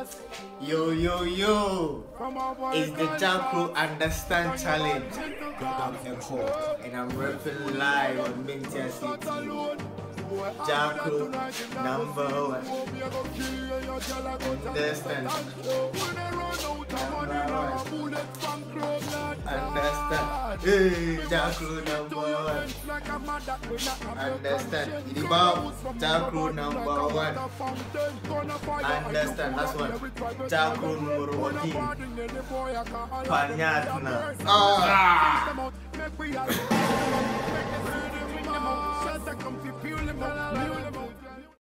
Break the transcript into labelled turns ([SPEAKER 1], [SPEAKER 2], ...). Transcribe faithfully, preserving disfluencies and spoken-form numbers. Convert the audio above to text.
[SPEAKER 1] Yo, yo, yo. It's the Jaco Understand Challenge. I'm Echo and I'm rapping live on Mintia City. Jaco number one. Understand. Understand. Hey, Jaco number one. Understand. Idibao, Jaco number one. Understand. That's one. Jaco number one. Panyatna. Ah.
[SPEAKER 2] Shut the comfy, pure